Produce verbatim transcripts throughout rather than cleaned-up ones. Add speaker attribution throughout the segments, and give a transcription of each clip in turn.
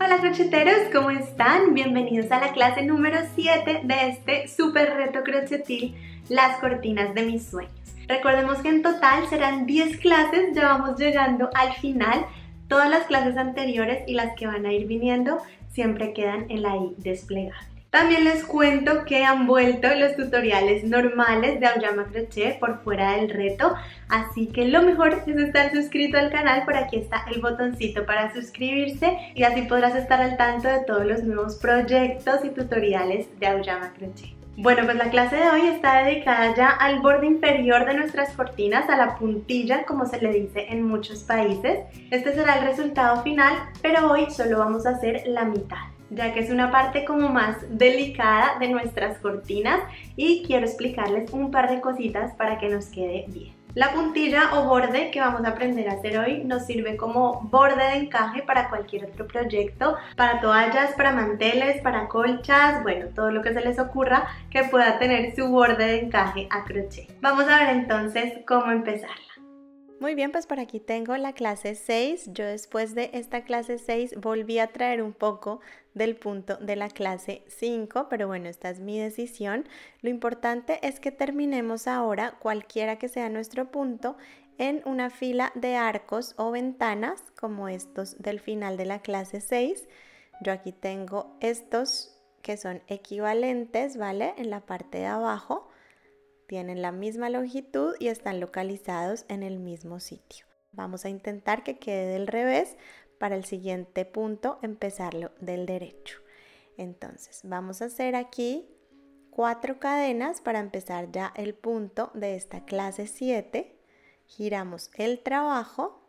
Speaker 1: Hola crocheteros, ¿cómo están? Bienvenidos a la clase número siete de este super reto crochetil, las cortinas de mis sueños. Recordemos que en total serán diez clases, ya vamos llegando al final. Todas las clases anteriores y las que van a ir viniendo siempre quedan en la i desplegable. También les cuento que han vuelto los tutoriales normales de Auyama Crochet por fuera del reto, así que lo mejor es estar suscrito al canal. Por aquí está el botoncito para suscribirse y así podrás estar al tanto de todos los nuevos proyectos y tutoriales de Auyama Crochet. Bueno, pues la clase de hoy está dedicada ya al borde inferior de nuestras cortinas, a la puntilla, como se le dice en muchos países. Este será el resultado final, pero hoy solo vamos a hacer la mitad, ya que es una parte como más delicada de nuestras cortinas y quiero explicarles un par de cositas para que nos quede bien. La puntilla o borde que vamos a aprender a hacer hoy nos sirve como borde de encaje para cualquier otro proyecto, para toallas, para manteles, para colchas, bueno, todo lo que se les ocurra que pueda tener su borde de encaje a crochet. Vamos a ver entonces cómo empezarla. Muy bien, pues por aquí tengo la clase seis. Yo después de esta clase seis volví a traer un poco del punto de la clase cinco, pero bueno, esta es mi decisión. Lo importante es que terminemos ahora, cualquiera que sea nuestro punto, en una fila de arcos o ventanas como estos del final de la clase seis. Yo aquí tengo estos que son equivalentes, ¿vale? En la parte de abajo. Tienen la misma longitud y están localizados en el mismo sitio. Vamos a intentar que quede del revés para el siguiente punto empezarlo del derecho. Entonces vamos a hacer aquí cuatro cadenas para empezar ya el punto de esta clase siete. Giramos el trabajo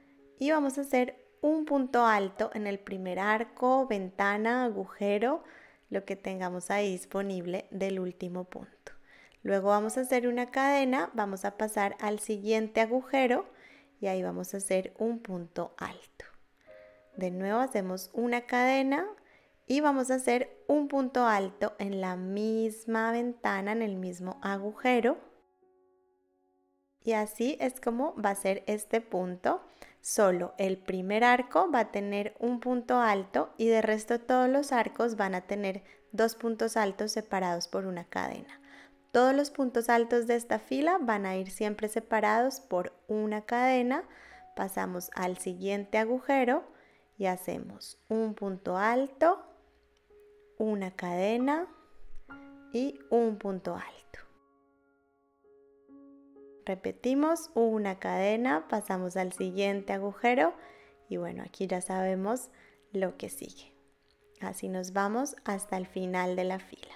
Speaker 1: y vamos a hacer un punto alto en el primer arco, ventana, agujero, lo que tengamos ahí disponible del último punto. Luego vamos a hacer una cadena, vamos a pasar al siguiente agujero y ahí vamos a hacer un punto alto. De nuevo hacemos una cadena y vamos a hacer un punto alto en la misma ventana, en el mismo agujero. Y así es como va a ser este punto. Solo el primer arco va a tener un punto alto y de resto todos los arcos van a tener dos puntos altos separados por una cadena. Todos los puntos altos de esta fila van a ir siempre separados por una cadena. Pasamos al siguiente agujero y hacemos un punto alto, una cadena y un punto alto. Repetimos una cadena, pasamos al siguiente agujero y bueno, aquí ya sabemos lo que sigue. Así nos vamos hasta el final de la fila.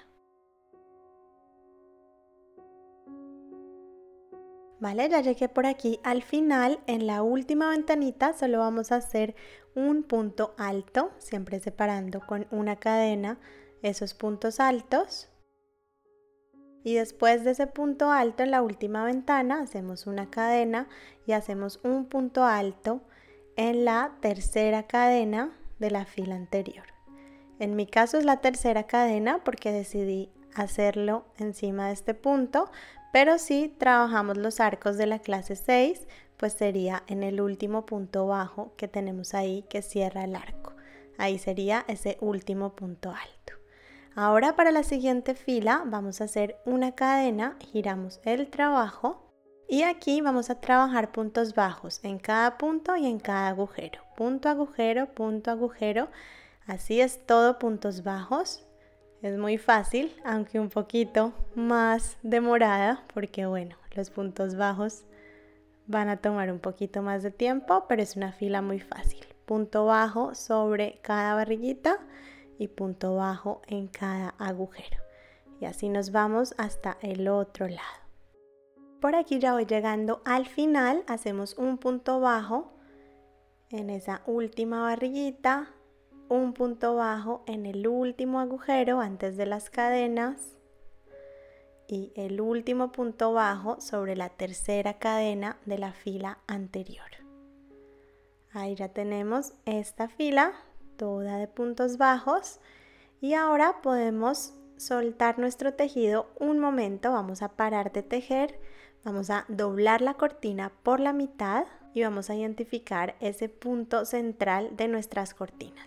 Speaker 1: Vale, ya llegué por aquí al final. En la última ventanita solo vamos a hacer un punto alto, siempre separando con una cadena esos puntos altos. Y después de ese punto alto en la última ventana hacemos una cadena y hacemos un punto alto en la tercera cadena de la fila anterior. En mi caso es la tercera cadena porque decidí hacerlo encima de este punto. Pero si trabajamos los arcos de la clase seis, pues sería en el último punto bajo que tenemos ahí que cierra el arco. Ahí sería ese último punto alto. Ahora para la siguiente fila vamos a hacer una cadena, giramos el trabajo y aquí vamos a trabajar puntos bajos en cada punto y en cada agujero. Punto, agujero, punto, agujero. Así es todo, puntos bajos. Es muy fácil, aunque un poquito más demorada, porque bueno, los puntos bajos van a tomar un poquito más de tiempo, pero es una fila muy fácil. Punto bajo sobre cada barriguita y punto bajo en cada agujero. Y así nos vamos hasta el otro lado. Por aquí ya voy llegando al final, hacemos un punto bajo en esa última barriguita, un punto bajo en el último agujero antes de las cadenas y el último punto bajo sobre la tercera cadena de la fila anterior. Ahí ya tenemos esta fila toda de puntos bajos y ahora podemos soltar nuestro tejido un momento. Vamos a parar de tejer, vamos a doblar la cortina por la mitad y vamos a identificar ese punto central de nuestras cortinas.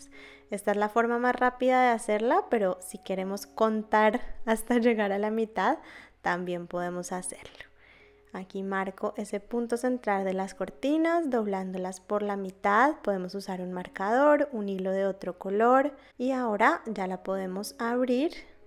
Speaker 1: Esta es la forma más rápida de hacerla, pero si queremos contar hasta llegar a la mitad, también podemos hacerlo. Aquí marco ese punto central de las cortinas, doblándolas por la mitad. Podemos usar un marcador, un hilo de otro color y ahora ya la podemos abrir.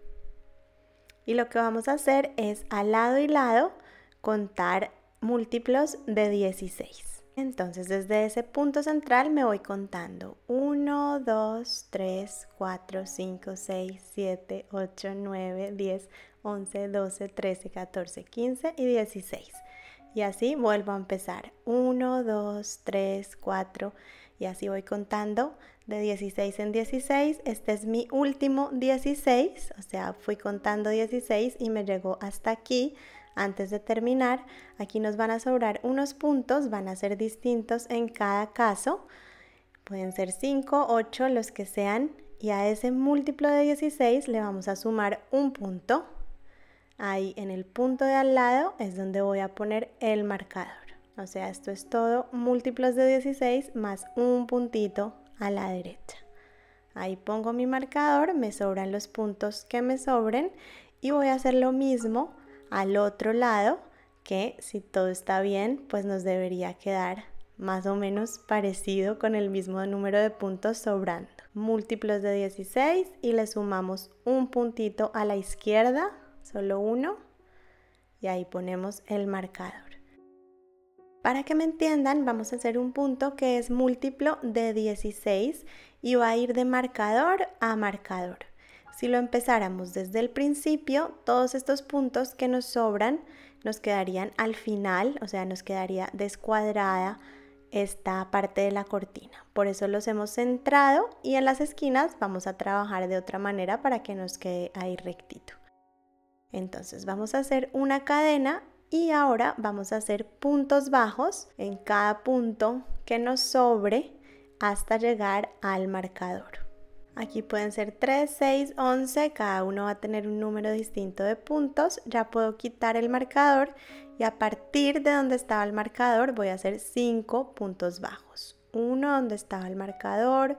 Speaker 1: Y lo que vamos a hacer es a lado y lado contar múltiplos de dieciséis. Entonces desde ese punto central me voy contando uno, dos, tres, cuatro, cinco, seis, siete, ocho, nueve, diez, once, doce, trece, catorce, quince y dieciséis. Y así vuelvo a empezar. uno, dos, tres, cuatro y así voy contando de dieciséis en dieciséis. Este es mi último dieciséis, o sea, fui contando dieciséis y me llegó hasta aquí. Antes de terminar, aquí nos van a sobrar unos puntos, van a ser distintos en cada caso. Pueden ser cinco, ocho, los que sean. Y a ese múltiplo de dieciséis le vamos a sumar un punto. Ahí en el punto de al lado es donde voy a poner el marcador. O sea, esto es todo múltiplos de dieciséis más un puntito a la derecha. Ahí pongo mi marcador, me sobran los puntos que me sobren y voy a hacer lo mismo al otro lado, que si todo está bien, pues nos debería quedar más o menos parecido con el mismo número de puntos sobrando. Múltiplos de dieciséis y le sumamos un puntito a la izquierda, solo uno, y ahí ponemos el marcador. Para que me entiendan, vamos a hacer un punto que es múltiplo de dieciséis y va a ir de marcador a marcador. Si lo empezáramos desde el principio, todos estos puntos que nos sobran nos quedarían al final, o sea, nos quedaría descuadrada esta parte de la cortina. Por eso los hemos centrado y en las esquinas vamos a trabajar de otra manera para que nos quede ahí rectito. Entonces vamos a hacer una cadena y ahora vamos a hacer puntos bajos en cada punto que nos sobre hasta llegar al marcador. Aquí pueden ser tres, seis, once, cada uno va a tener un número distinto de puntos. Ya puedo quitar el marcador y a partir de donde estaba el marcador voy a hacer cinco puntos bajos. Uno donde estaba el marcador,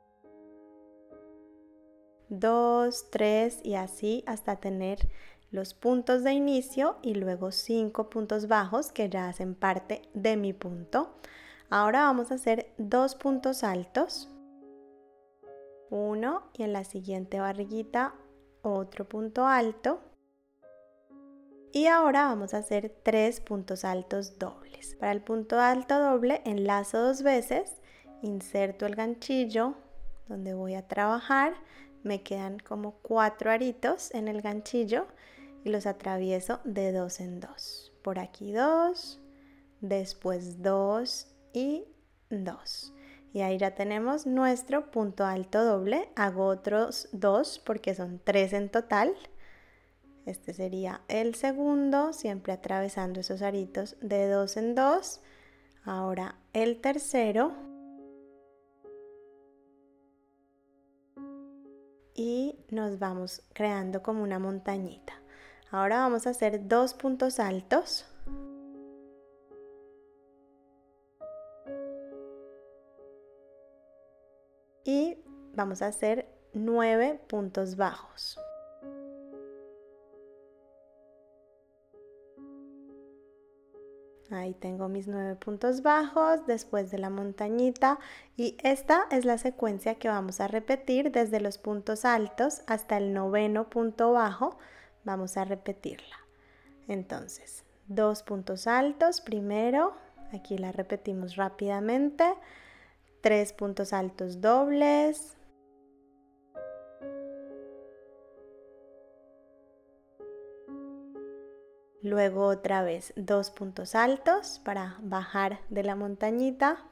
Speaker 1: dos, tres y así hasta tener los puntos de inicio y luego cinco puntos bajos que ya hacen parte de mi punto. Ahora vamos a hacer dos puntos altos. Uno y en la siguiente barriguita otro punto alto y ahora vamos a hacer tres puntos altos dobles. Para el punto alto doble enlazo dos veces, inserto el ganchillo donde voy a trabajar, me quedan como cuatro aritos en el ganchillo y los atravieso de dos en dos. Por aquí dos, después dos y dos. Y ahí ya tenemos nuestro punto alto doble. Hago otros dos porque son tres en total. Este sería el segundo, siempre atravesando esos aritos de dos en dos. Ahora el tercero. Y nos vamos creando como una montañita. Ahora vamos a hacer dos puntos altos. Y vamos a hacer nueve puntos bajos. Ahí tengo mis nueve puntos bajos después de la montañita y esta es la secuencia que vamos a repetir desde los puntos altos hasta el noveno punto bajo. Vamos a repetirla. Entonces, dos puntos altos primero, aquí la repetimos rápidamente. Tres puntos altos dobles, luego otra vez dos puntos altos para bajar de la montañita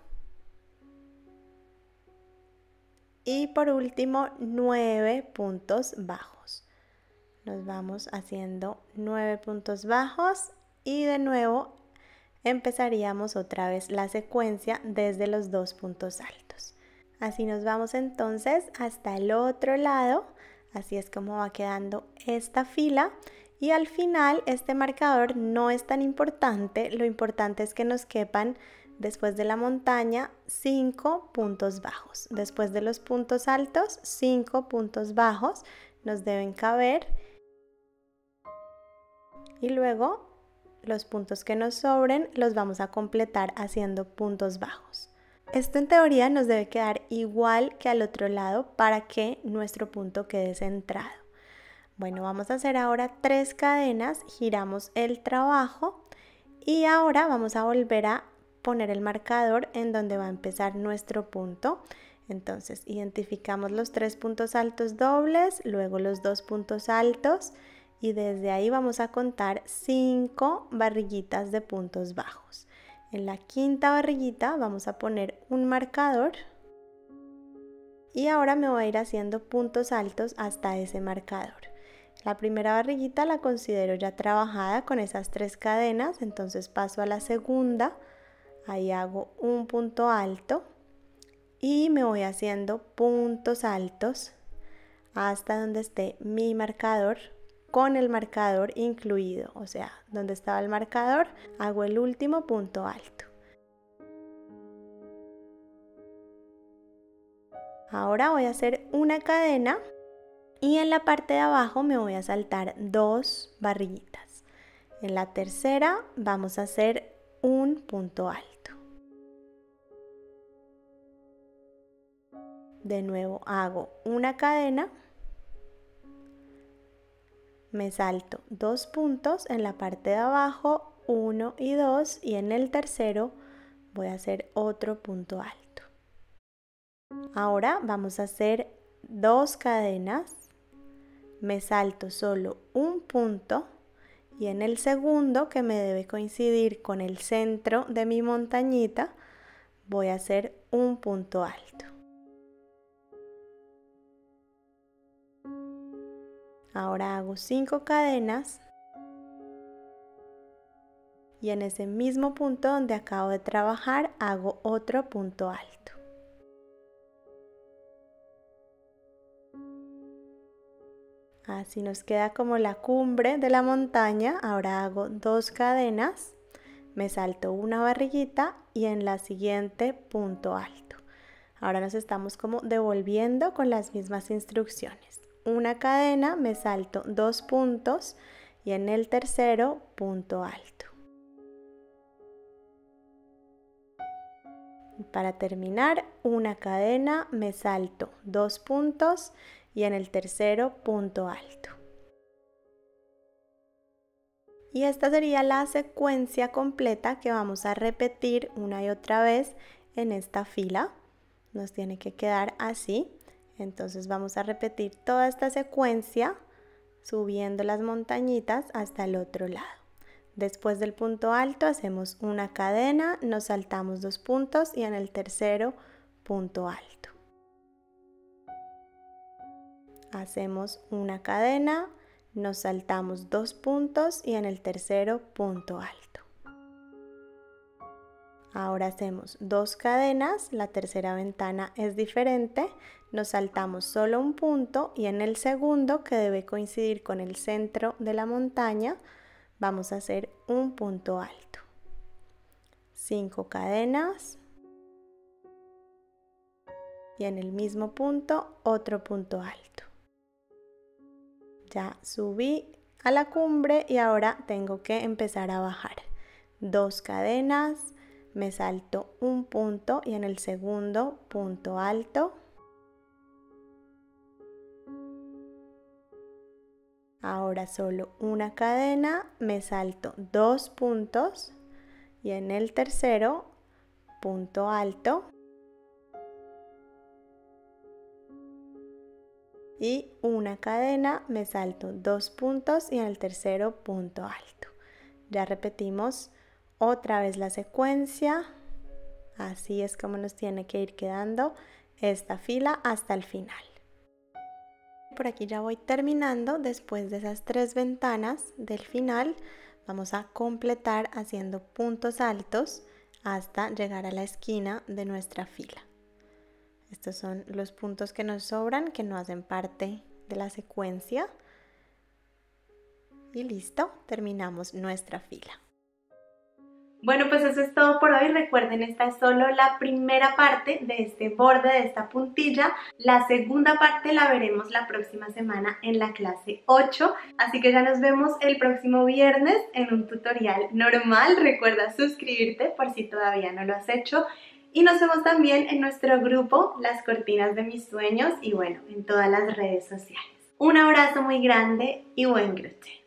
Speaker 1: y por último nueve puntos bajos. Nos vamos haciendo nueve puntos bajos y de nuevo empezaríamos otra vez la secuencia desde los dos puntos altos. Así nos vamos entonces hasta el otro lado, así es como va quedando esta fila y al final este marcador no es tan importante, lo importante es que nos quepan Después de la montaña, cinco puntos bajos. Después de los puntos altos, cinco puntos bajos nos deben caber. Y luego los puntos que nos sobren los vamos a completar haciendo puntos bajos. Esto en teoría nos debe quedar igual que al otro lado para que nuestro punto quede centrado. Bueno, vamos a hacer ahora tres cadenas, giramos el trabajo y ahora vamos a volver a poner el marcador en donde va a empezar nuestro punto. Entonces identificamos los tres puntos altos dobles, luego los dos puntos altos y desde ahí vamos a contar cinco barriguitas de puntos bajos. En la quinta barriguita vamos a poner un marcador y ahora me voy a ir haciendo puntos altos hasta ese marcador. La primera barriguita la considero ya trabajada con esas tres cadenas, entonces paso a la segunda, ahí hago un punto alto y me voy haciendo puntos altos hasta donde esté mi marcador con el marcador incluido, o sea, donde estaba el marcador hago el último punto alto. Ahora voy a hacer una cadena y en la parte de abajo me voy a saltar dos barriguitas. En la tercera vamos a hacer un punto alto. De nuevo hago una cadena, me salto dos puntos en la parte de abajo, uno y dos, y en el tercero voy a hacer otro punto alto. Ahora vamos a hacer dos cadenas, me salto solo un punto y en el segundo, que me debe coincidir con el centro de mi montañita, voy a hacer un punto alto. Ahora hago cinco cadenas y en ese mismo punto donde acabo de trabajar hago otro punto alto. Así nos queda como la cumbre de la montaña. Ahora hago dos cadenas, me salto una barriguita y en la siguiente punto alto. Ahora nos estamos como devolviendo con las mismas instrucciones. Una cadena, me salto dos puntos y en el tercero punto alto. Para terminar, una cadena, me salto dos puntos y en el tercero punto alto. Y esta sería la secuencia completa que vamos a repetir una y otra vez en esta fila. Nos tiene que quedar así. Entonces vamos a repetir toda esta secuencia subiendo las montañitas hasta el otro lado. Después del punto alto hacemos una cadena, nos saltamos dos puntos y en el tercero punto alto. Hacemos una cadena, nos saltamos dos puntos y en el tercero punto alto. Ahora hacemos dos cadenas, la tercera ventana es diferente, nos saltamos solo un punto y en el segundo, que debe coincidir con el centro de la montaña, vamos a hacer un punto alto. Cinco cadenas y en el mismo punto otro punto alto. Ya subí a la cumbre y ahora tengo que empezar a bajar. Dos cadenas, me salto un punto y en el segundo punto alto. Ahora solo una cadena, me salto dos puntos y en el tercero punto alto. Y una cadena, me salto dos puntos y en el tercero punto alto. Ya repetimos otra vez la secuencia, así es como nos tiene que ir quedando esta fila hasta el final. Por aquí ya voy terminando. Después de esas tres ventanas del final vamos a completar haciendo puntos altos hasta llegar a la esquina de nuestra fila. Estos son los puntos que nos sobran, que no hacen parte de la secuencia. Y listo, terminamos nuestra fila. Bueno, pues eso es todo por hoy. Recuerden, esta es solo la primera parte de este borde, de esta puntilla. La segunda parte la veremos la próxima semana en la clase ocho. Así que ya nos vemos el próximo viernes en un tutorial normal. Recuerda suscribirte por si todavía no lo has hecho. Y nos vemos también en nuestro grupo, Las Cortinas de Mis Sueños, y bueno, en todas las redes sociales. Un abrazo muy grande y buen crochet.